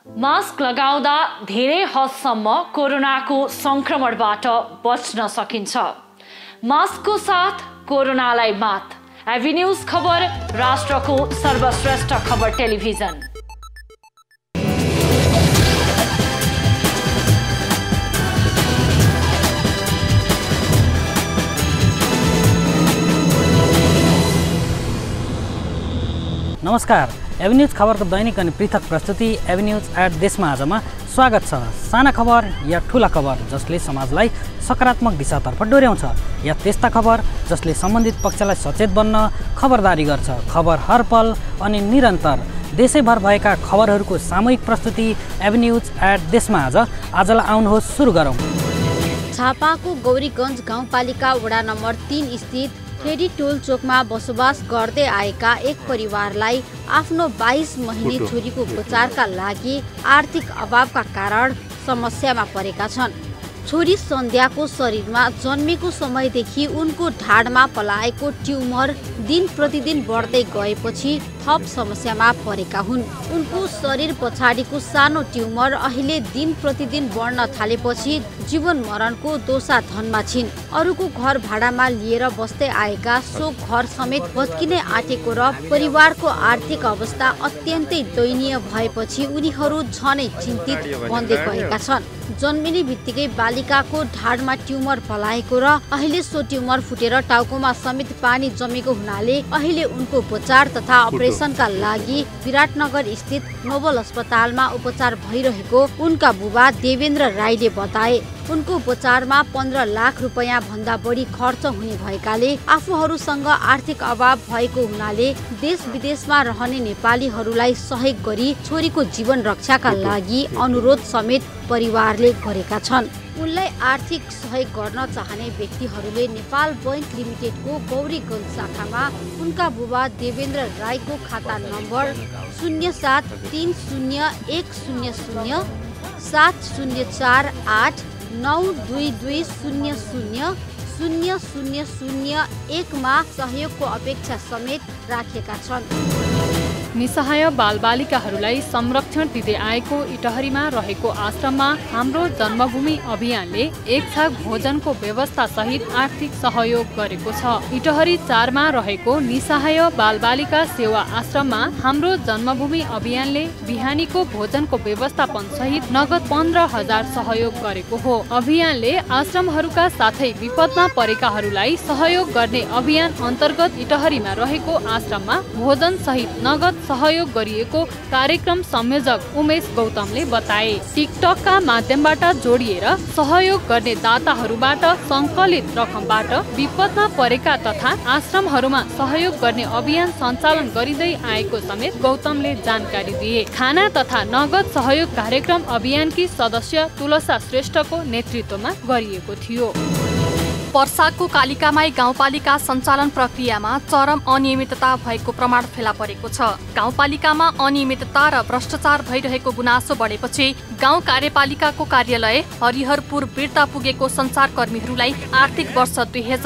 Mask लगाउँदा धेरै हदसम्म कोरोनाको संक्रमणबाट बच्न सकिन्छ। मास्कको साथ कोरोनालाई मात। एभी न्यूज खबर, राष्ट्रको सर्वश्रेष्ठ खबर टेलिभिजन। नमस्कार, एभी न्यूज खबरको दैनिक अनि पृथक प्रस्तुति एभी न्यूज एट देशमा आजमा स्वागत छ। साना खबर या ठुला खबर जसले समाजलाई सकारात्मक दिशातर्फ डोर्याउँछ, या त्यस्ता खबर जसले सम्बन्धित पक्षलाई सचेत बन्न खबरदारी गर्छ। खबर हर पल अनि निरन्तर देशैभर भएका खबरहरूको सामूहिक प्रस्तुति एभी न्यूज एट देशमा आजलाई आउनुहोस् सुरु गरौँ। झापाको गौरीगञ्ज गाउँपालिका वडा नम्बर 3 स्थित फेरी टोल चोकमा बसोबास गर्दै आएका एक परिवारलाई आफ्नो 22 महिने छोरीको उपचारका लागि आर्थिक अभावका कारण समस्यामा परेका छन्। छोरी सन्ध्याको शरीरमा जन्मेको समयदेखि उनको ढाडमा पलाएको ट्युमर दिन प्रतिदिन बढ्दै गएपछि थप समस्यामा परेका हुन्। उनको शरीर पछाडिको सानो ट्युमर अहिले दिन प्रतिदिन बढ्न थालेपछि जीवन मरणको दोसा धनमा छिन्। अरूको घर भाडामा लिएर बस्दै आएका सो घर समेत भत्किने आँटेको र परिवारको आर्थिक अवस्था अत्यन्तै दयनीय भएपछि उनीहरू झनै चिन्तित बन्दै गएका छन्। जन्मिने बित्तिकै बालिकाको ढाडमा ट्युमर पलाएको र अहिले सो ट्युमर फुटेर टाउकोमा समेत पानी जमेको हुनाले अहिले उनको उपचार तथा अपरेसनका लागि विराटनगर स्थित नोबल अस्पतालमा उपचार भइरहेको उनका बुबा देवेन्द्र राईले बताए। उनको उपचारमा 15 लाख रुपैयाँ भन्दा बढी खर्च हुने भएकाले आफूहरूसँग आर्थिक अभाव भएको हुनाले देश विदेशमा रहने नेपालीहरूलाई सहयोग गरी छोरीको जीवन रक्षाका लागि अनुरोध समेत परिवारले गरेका छन्। उनलाई आर्थिक सहयोग गर्न चाहने व्यक्तिहरूले नेपाल बैंक लिमिटेडको गौरीगञ्ज शाखामा उनका बुबा देवेन्द्र राईको खाता नम्बर 0730489220000001 मा सहयोगको अपेक्षा समेत राखेका छन्। निसहाय बालबालिकाहरूलाई संरक्षण दिँदै आएको इटहरीमा रहेको आश्रममा हाम्रो जन्मभूमि अभियानले एक छाक भोजनको व्यवस्था सहित आर्थिक सहयोग गरेको छ। इटहरी 4 मा रहेको निसहाय बालबालिका सेवा आश्रममा हाम्रो जन्मभूमि अभियानले बिहानीको भोजनको व्यवस्थापन सहित नगद 15,000 सहयोग गरेको हो। अभियानले आश्रमहरूका साथै विपदमा परेकाहरूलाई सहयोग गर्ने अभियान अन्तर्गत इटहरीमा रहेको आश्रममा भोजन सहित नगद सहयोग गरिएको कार्यक्रम संयोजक उमेश गौतमले बताए। टिकटकका माध्यमबाट जोडिएर सहयोग गर्ने दाताहरूबाट सङ्कलित रकमबाट विपदमा परेका तथा आश्रमहरूमा सहयोग गर्ने अभियान सञ्चालन गरिँदै आएको समेत गौतमले जानकारी दिए। खाना तथा नगद सहयोग कार्यक्रम अभियानकी सदस्य तुलसा श्रेष्ठको नेतृत्वमा गरिएको थियो। पर्साको कालिकामाई गाउँपालिका सञ्चालन प्रक्रियामा चरम अनियमितता भएको प्रमाण फेला परेको छ। गाउँपालिकामा अनियमितता र भ्रष्टाचार भइरहेको गुनासो बढेपछि गाउँ कार्यपालिकाको कार्यालय हरिहरपुर बिर्ता पुगेको सञ्चारकर्मीहरूलाई आर्थिक वर्ष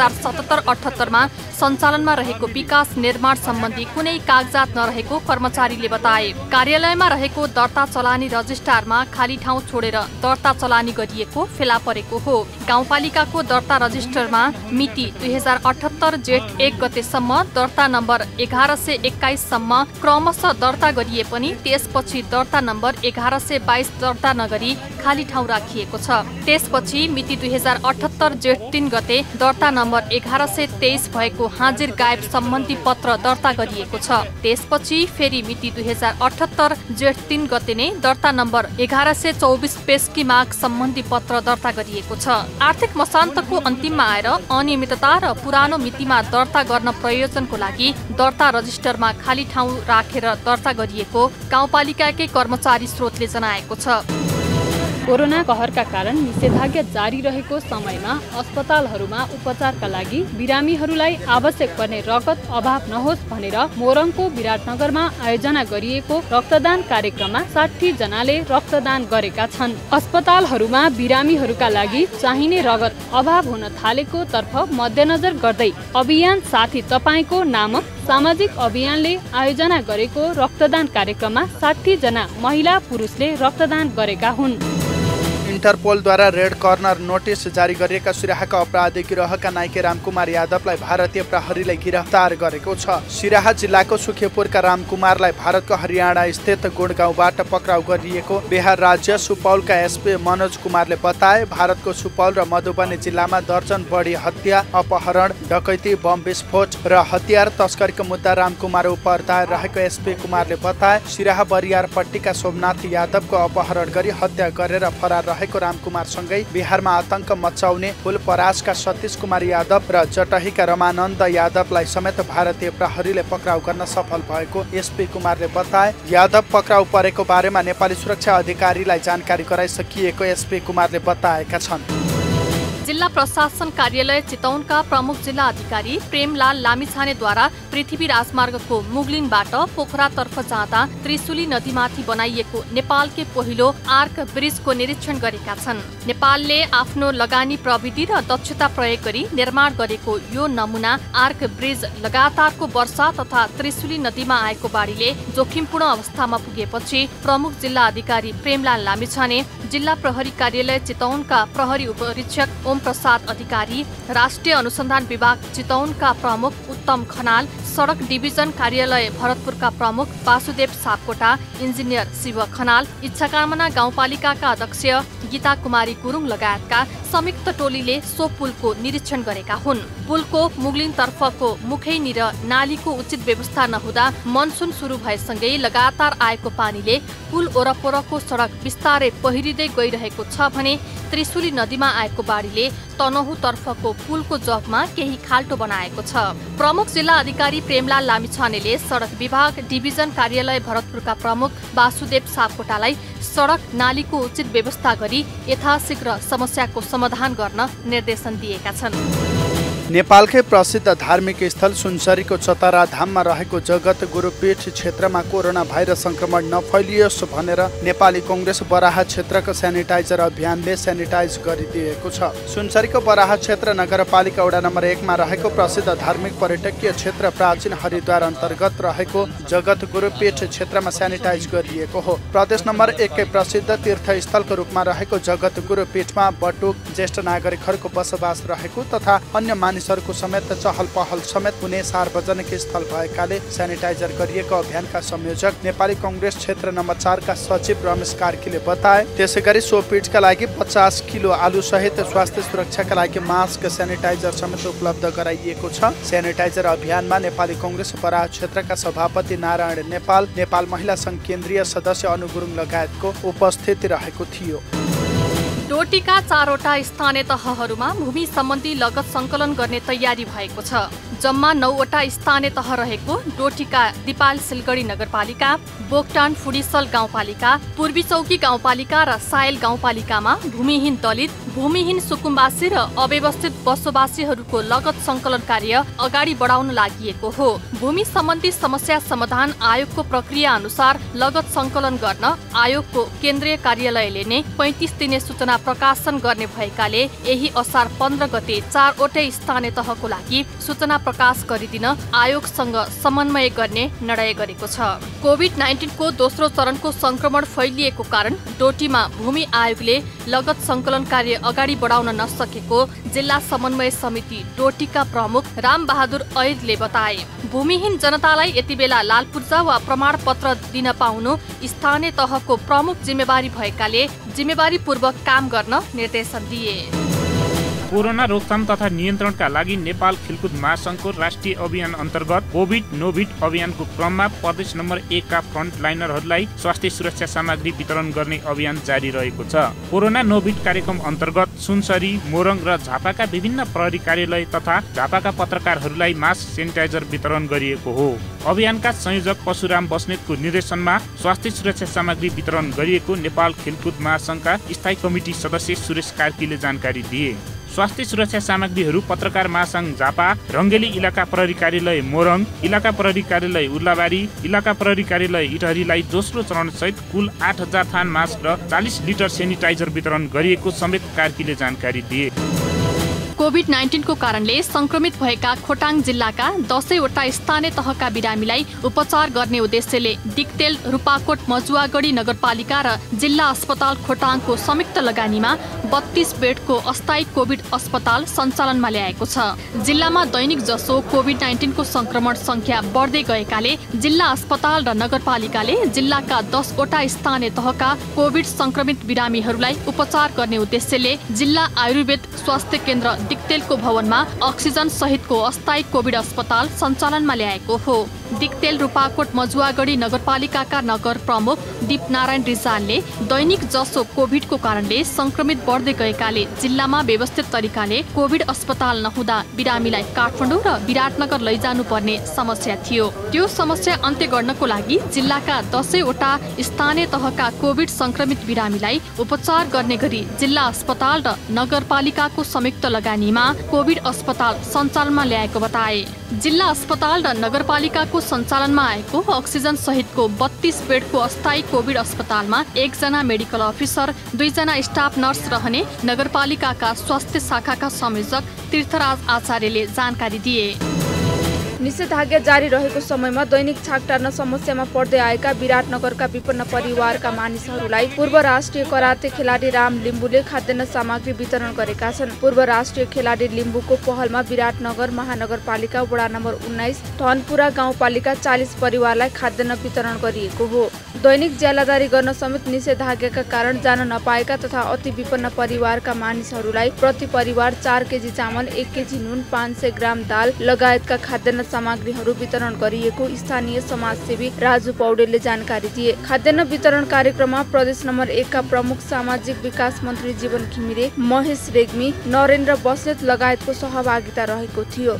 2077-78 मा सञ्चालनमा रहेको विकास निर्माण सम्बन्धी कुनै कागजात नरहेको कर्मचारीले बताए। कार्यालयमा रहेको दर्ता चलानी रजिस्ट्रारमा खाली ठाउँ छोडेर दर्ता चलानी गरिएको फेला परेको हो। गाउँपालिकाको दर्ता रजिस्टरमा मिति 2078 जेठ 1 गतेसम्म दर्ता नम्बर 1121 सम्म क्रमशः दर्ता गरिए पनि त्यसपछि दर्ता नम्बर 1122 दर्ता नगरी खाली ठाउँ राखिएको छ। त्यसपछि मिति 2078 जेठ 3 गते दर्ता नम्बर 1123 भएको हाजिर गायब सम्बन्धी पत्र दर्ता गरिएको छ। त्यसपछि फेरि मिति 2078 जेठ 3 गते नै दर्ता नम्बर 1124 पेस्की माग सम्बन्धी पत्र दर्ता गरिएको छ। आर्थिक मसान्तको अन्तिममा आएर अनियमितता र पुरानो मितिमा दर्ता गर्न प्रयोजनको लागि दर्ता रजिस्टरमा खाली ठाउँ राखेर दर्ता गरिएको गाउँपालिकाकै कर्मचारी स्रोतले जनाएको छ। कोरोना कहरका कारण निषेधाज्ञा जारी रहेको समयमा अस्पतालहरूमा उपचारका लागि बिरामीहरूलाई आवश्यक पर्ने रगत अभाव नहोस् भनेर मोरङको विराटनगरमा आयोजना गरिएको रक्तदान कार्यक्रममा 60 जनाले रक्तदान गरेका छन्। अस्पतालहरूमा बिरामीहरूका लागि चाहिने रगत अभाव हुन थालेको तर्फ मध्यनजर गर्दै अभियान साथी तपाईको नामक सामाजिक अभियानले आयोजना गरेको रक्तदान कार्यक्रममा 60 जना महिला पुरुषले रक्तदान गरेका हुन्। इन्टरपोलद्वारा रेड कर्नर नोटिस जारी गरिएका सिराहाका अपराधी गिरोहका नाइके रामकुमार यादवलाई भारतीय प्रहरीले गिरफ्तार गरेको छ। सिराहा जिल्लाको सुखिपुरका रामकुमारलाई भारतको हरियाणा स्थित गुडगाउँबाट पक्राउ गरिएको बिहार राज्य सुपौलका एसपी मनोज कुमारले बताए। भारतको सुपौल र मधुबनी जिल्लामा दर्जन बढी हत्या, अपहरण, डकैती, बम विस्फोट र हतियार तस्करीको मुद्दा रामकुमार उप दायर रहेको एसपी कुमारले बताए। सिराहा बरियारपट्टिका सोमनाथ यादवको अपहरण गरी हत्या गरेर फरार रहेको रामकुमारसँगै बिहारमा आतंक मचाउने फुलपरासका सतीश कुमार यादव र जटहीका रमानन्द यादवलाई समेत भारतीय प्रहरीले पक्राउ गर्न सफल भएको एसपी कुमारले बताए। यादव पक्राउ परेको बारेमा नेपाली सुरक्षा अधिकारीलाई जानकारी गराइसकिएको एसपी कुमारले बताएका छन्। जिल्ला प्रशासन कार्यालय चितवनका प्रमुख जिल्ला अधिकारी प्रेमलाल लामिछानेद्वारा पृथ्वी राजमार्गको मुगलिनबाट पोखरातर्फ जाँदा त्रिशुली नदीमाथि बनाइएको नेपालकै पहिलो आर्क ब्रिजको निरीक्षण गरेका छन्। नेपालले आफ्नो लगानी प्रविधि र दक्षता प्रयोग गरी निर्माण गरेको यो नमुना आर्क ब्रिज लगातारको वर्षा तथा त्रिशुली नदीमा आएको बाढीले जोखिमपूर्ण अवस्थामा पुगेपछि प्रमुख जिल्ला अधिकारी प्रेमलाल लामिछाने, जिल्ला प्रहरी कार्यालय चितवनका प्रहरी उपरीक्षक ओम प्रसाद अधिकारी, राष्ट्रिय अनुसन्धान विभाग चितवनका प्रमुख उत्तम खनाल, सडक डिभिजन कार्यालय भरतपुरका प्रमुख वासुदेव सापकोटा, इन्जिनियर शिव खनाल, इच्छाकामना गाउँपालिकाका अध्यक्ष गीता कुमारी गुरुङ लगायतका संयुक्त टोलीले सो पुलको निरीक्षण गरेका हुन्। पुलको मुगलिनतर्फको मुखैनिर नालीको उचित व्यवस्था नहुँदा मनसुन सुरु भएसँगै लगातार आएको पानीले पुल ओरपरको सडक बिस्तारै पहिरिँदै गइरहेको छ भने त्रिशुली नदीमा आएको बाढीले तनहुतर्फको पुलको जगमा केही खाल्टो बनाएको छ। प्रमुख जिल्ला अधिकारी प्रेमलाल लामिछानेले सडक विभाग डिभिजन कार्यालय भरतपुरका प्रमुख वासुदेव सापकोटालाई सडक नालीको उचित व्यवस्था गरी यथाशीघ्र समस्याको समाधान गर्न निर्देशन दिएका छन्। नेपालकै प्रसिद्ध धार्मिक स्थल सुनसरीको चतरा धाममा रहेको जगत गुरुपीठ क्षेत्रमा कोरोना भाइरस संक्रमण नफैलियोस् भनेर नेपाली कांग्रेस बराहा क्षेत्रको सेनिटाइजर अभियानले सेनिटाइज गरिदिएको छ। सुनसरीको बराहा क्षेत्र नगरपालिका वडा नम्बर 1 मा रहेको प्रसिद्ध धार्मिक पर्यटकीय क्षेत्र प्राचीन हरिद्वार अन्तर्गत रहेको जगत गुरुपीठ क्षेत्रमा सेनिटाइज गरिएको हो। प्रदेश नम्बर 1 कै प्रसिद्ध तीर्थस्थलको रूपमा रहेको जगत गुरुपीठमा बटुक ज्येष्ठ नागरिकहरूको बसोबास रहेको तथा अन्य मानिसहरूको समेत चहल पहल समेत हुने सार्वजनिक स्थल भएकाले सेनिटाइजर गरिएको अभियानका संयोजक नेपाली कांग्रेस क्षेत्र नम्बर 4 का सचिव रमेश कार्कीले बताए। त्यसैगरी सो पीठका लागि 50 किलो आलु सहित स्वास्थ्य सुरक्षाका लागि मास्क सेनिटाइजर समेत उपलब्ध गराइएको छ। सेनिटाइजर अभियानमा नेपाली कांग्रेस बराहा क्षेत्रका सभापति नारायण नेपाल, नेपाल महिला संघ केन्द्रीय सदस्य अनु गुरुङ लगायतको उपस्थिति रहेको थियो। डोटीका 4 वटा स्थानीय तहहरूमा भूमि सम्बन्धी लगत संकलन गर्ने तयारी भएको छ। जम्मा 9 वटा स्थानीय तह रहेको डोटीका दिपाल सिलगढी नगरपालिका, बोक्टान फुडिसल गाउँपालिका, पूर्वी चौकी गाउँपालिका र सायल गाउँपालिकामा भूमिहीन दलित, भूमिहीन सुकुम्बासी र अव्यवस्थित बसोबासीहरूको लगत संकलन कार्य अगाडि बढाउन लागि हो। भूमि सम्बन्धी समस्या समाधान आयोगको प्रक्रिया अनुसार लगत संकलन गर्न आयोगको केन्द्रीय कार्यालयले नै 35 दिने सूचना प्रकाशन गर्ने भएकाले यही असार 15 गते 4 वटै स्थानीय तहको लागि सूचना प्रकाश गरिदिन आयोगसँग समन्वय गर्ने निर्णय गरेको छ। कोभिड-19 को दोस्रो चरणको संक्रमण फैलिएको कारण डोटीमा भूमि आयोगले लगत संकलन कार्य अगाडि बढाउन नसकेको जिल्ला समन्वय समिति डोटीका प्रमुख रामबहादुर ऐदले बताए। भूमिहीन जनतालाई यति बेला लालपूर्जा वा प्रमाणपत्र दिन पाउनु स्थानीय तहको प्रमुख जिम्मेवारी भएकाले जिम्मेवारीपूर्वक काम गर्न निर्देशन दिए। कोरोना रोकथाम तथा नियन्त्रणका लागि नेपाल खेलकुद महासंघको राष्ट्रिय अभियान अन्तर्गत कोभिड नोभिड अभियानको क्रममा प्रदेश नम्बर 1 का फ्रन्टलाइनरहरूलाई स्वास्थ्य सुरक्षा सामग्री वितरण गर्ने अभियान जारी रहेको छ। कोरोना नोभिड कार्यक्रम अन्तर्गत सुनसरी, मोरङ र झापाका विभिन्न प्रहरी कार्यालय तथा झापाका पत्रकारहरूलाई मास्क सेनिटाइजर वितरण गरिएको हो। अभियानका संयोजक परशुराम बस्नेतको निर्देशनमा स्वास्थ्य सुरक्षा सामग्री वितरण गरिएको नेपाल खेलकुद महासंघका स्थायी कमिटी सदस्य सुरेश कार्कीले जानकारी दिए। स्वास्थ्य सुरक्षा सामग्रीहरू पत्रकार महासंघ झापा, रङ्गेली इलाका प्रहरी कार्यालय मोरङ, इलाका प्रहरी कार्यालय उर्लाबारी, इलाका प्रहरी कार्यालय इटहरीलाई दोस्रो चरण सहित कुल 8000 थान मास्क र 40 लिटर सेनिटाइजर वितरण गरिएको समेत कार्कीले जानकारी दिए। कोभिड-19 को कारणले संक्रमित भएका खोटाङ जिल्लाका 10 वटा स्थानीय तहका बिरामीलाई उपचार गर्ने उद्देश्यले दिक्तेल, रूपाकोट, मजुवागढी नगरपालिका र जिल्ला अस्पताल खोटाङको संयुक्त लगानीमा 32 बेडको अस्थायी कोभिड अस्पताल सञ्चालनमा ल्याएको छ। जिल्लामा दैनिक जसो कोभिड-19 को संक्रमण संख्या बढ्दै गएकाले जिल्ला अस्पताल र नगरपालिकाले जिल्लाका 10 वटा स्थानीय तहका कोभिड संक्रमित बिरामीहरूलाई उपचार गर्ने उद्देश्यले जिल्ला आयुर्वेद स्वास्थ्य केन्द्र दिक्तेलको भवनमा अक्सिजन सहितको अस्थायी कोभिड अस्पताल सञ्चालनमा ल्याएको हो। दिक्तेल, रूपाकोट, मजुवागढी नगरपालिकाका नगर प्रमुख दीपनारायण रिजालले दैनिक जसो कोभिडको कारणले संक्रमित बढ्दै गएकाले जिल्लामा व्यवस्थित तरिकाले कोभिड अस्पताल नहुँदा बिरामीलाई काठमाडौँ र विराटनगर लैजानु पर्ने समस्या थियो। त्यो समस्या अन्त्य गर्नको लागि जिल्लाका 10 वटा स्थानीय तहका कोभिड संक्रमित बिरामीलाई उपचार गर्ने गरी जिल्ला अस्पताल र नगरपालिकाको संयुक्त लगानीमा कोभिड अस्पताल सञ्चालनमा ल्याएको बताए। जिल्ला अस्पताल र नगरपालिकाको सञ्चालनमा आएको अक्सिजन सहितको 32 बेडको अस्थायी कोभिड अस्पतालमा 1 जना मेडिकल अफिसर, 2 जना स्टाफ नर्स रहने नगरपालिकाका स्वास्थ्य शाखाका संयोजक तीर्थराज आचार्यले जानकारी दिए। निषेधाज्ञा जारी रहेको समयमा दैनिक छाक टार्न समस्यामा पर्दै आएका विराटनगरका विपन्न परिवारका मानिसहरूलाई पूर्व राष्ट्रिय कराते खेलाडी राम लिम्बुले खाद्यान्न सामग्री वितरण गरेका छन्। पूर्व राष्ट्रिय खेलाडी लिम्बुको पहलमा विराटनगर महानगरपालिका वडा नम्बर 19 धनपुरा गाउँपालिका 40 परिवारलाई खाद्यान्न वितरण गरिएको हो। दैनिक ज्यालादारी गर्न समेत निषेधाज्ञाका कारण जान नपाएका तथा अति विपन्न परिवारका मानिसहरूलाई प्रति परिवार 4 केजी चामल, 1 केजी नुन, 500 ग्राम दाल लगायतका खाद्यान्न सामग्रीहरू वितरण गरिएको स्थानीय समाजसेवी राजु पौडेलले जानकारी दिए। खाद्यान्न वितरण कार्यक्रममा प्रदेश नम्बर 1 का प्रमुख सामाजिक विकास मन्त्री जीवन घिमिरे, महेश रेग्मी, नरेन्द्र बस्नेत लगायतको सहभागिता रहेको थियो।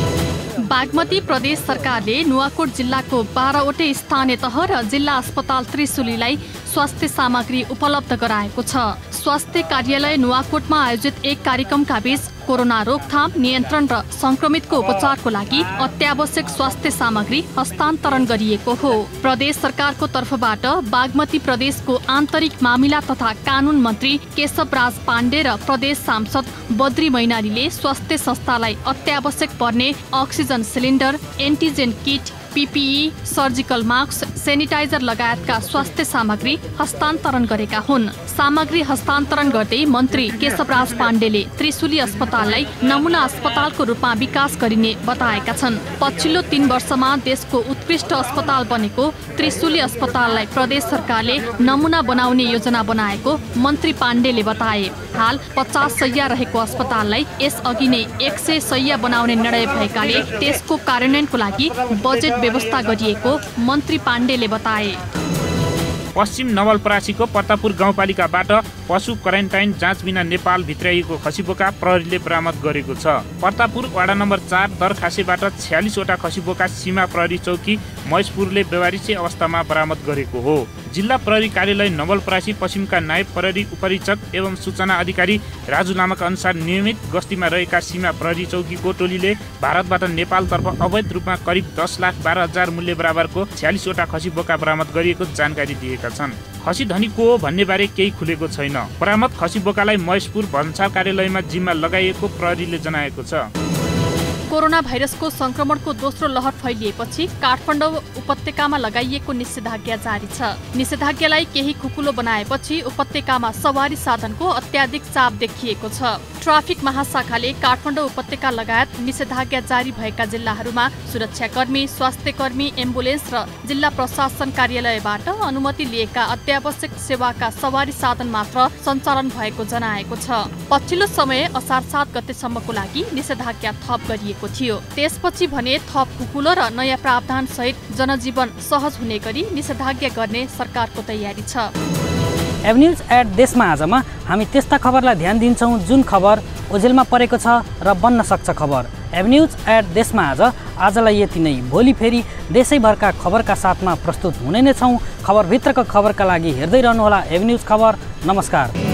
बागमती प्रदेश सरकारले नुवाकोट जिल्लाको 12 वटै स्थानीय तह र जिल्ला अस्पताल त्रिशुलीलाई स्वास्थ्य सामग्री उपलब्ध गराएको छ। स्वास्थ्य कार्यालय नुवाकोटमा आयोजित एक कार्यक्रमका बीच कोरोना रोकथाम, नियन्त्रण र संक्रमितको उपचारको लागि अत्यावश्यक स्वास्थ्य सामग्री हस्तान्तरण गरिएको हो। प्रदेश सरकारको तर्फबाट बागमती प्रदेशको आन्तरिक मामिला तथा कानून मन्त्री केशवराज पाण्डे र प्रदेश सांसद बद्री मैनालीले स्वास्थ्य संस्थालाई अत्यावश्यक पर्ने oxygen cylinder, antigen kit, PPE, surgical mask, sanitiser लगायतका स्वास्थ्य सामग्री हस्तान्तरण गरेका हुन्। सामग्री हस्तान्तरण गर्दै मन्त्री केशवराज पाण्डेले त्रिशुली अस्पताललाई नमुना अस्पतालको रूपमा विकास गरिने बताएका छन्। पछिल्लो 3 वर्षमा देशको उत्कृष्ट अस्पताल बनेको त्रिशुली अस्पताललाई प्रदेश सरकारले नमुना बनाउने योजना बनाएको मन्त्री पाण्डेले बताए। हाल 50 शैय्या रहेको अस्पताललाई यसअघि नै 100 शैय्या बनाउने निर्णय भएकाले त्यसको कार्यान्वयनको लागि बजेट व्यवस्था गरिएको मन्त्री पाण्डेले बताए। पश्चिम नवलपरासीको पर्तापुर गाउँपालिकाबाट पशु क्वारेन्टाइन जाँच बिना नेपाल भित्राइएको खसीबोका प्रहरीले बरामद गरेको छ। पर्तापुर वडा नम्बर 4 दरखासेबाट 46 वटा खसीबोका सीमा प्रहरी चौकी महेशपुरले बेवारिसी अवस्थामा बरामद गरेको हो। जिल्ला प्रहरी कार्यालय नवलपरासी पश्चिमका नायब प्रहरी उपरीक्षक एवं सूचना अधिकारी राजु लामाका अनुसार नियमित गस्तीमा रहेका सीमा प्रहरी चौकीको टोलीले भारतबाट नेपालतर्फ अवैध रूपमा करिब 10,12,000 मूल्य बराबरको 46 वटा खसीबोका बरामद गरिएको जानकारी दिएका छन्। खसी धनी को हो भन्ने बारे केही खुलेको छैन। बरामद खसी बोकालाई महेशपुर भन्सार कार्यालयमा जिम्मा लगाइएको प्रहरीले जनाएको छ। कोरोना भाइरसको संक्रमणको दोस्रो लहर फैलिएपछि काठमाडौँ उपत्यकामा लगाइएको निषेधाज्ञा जारी छ। निषेधाज्ञालाई केही खुकुलो बनाएपछि उपत्यकामा सवारी साधनको अत्याधिक चाप देखिएको छ। ट्राफिक महाशाखाले काठमाडौँ उपत्यका लगायत निषेधाज्ञा जारी भएका जिल्लाहरूमा सुरक्षाकर्मी, स्वास्थ्यकर्मी, एम्बुलेन्स र जिल्ला प्रशासन कार्यालयबाट अनुमति लिएका अत्यावश्यक सेवाका सवारी साधन मात्र सञ्चालन भएको जनाएको छ। पछिल्लो समय असार 7 गतेसम्मको लागि निषेधाज्ञा थप गरिएको थियो। त्यसपछि भने थप खुकुलो र नयाँ प्रावधान सहित जनजीवन सहज हुने गरी निषेधाज्ञा गर्ने सरकारको तयारी छ। एभन्यूज एट देशमा आजमा हामी त्यस्ता खबरलाई ध्यान दिन्छौँ जुन खबर ओझेलमा परेको छ र बन्न सक्छ खबर। एभन्यूज एट देशमा आजलाई यति नै। भोलि फेरि देशैभरका खबरका साथमा प्रस्तुत हुने नै छौँ। खबरभित्रको खबरका लागि हेर्दै रहनुहोला एभन्यूज खबर। नमस्कार।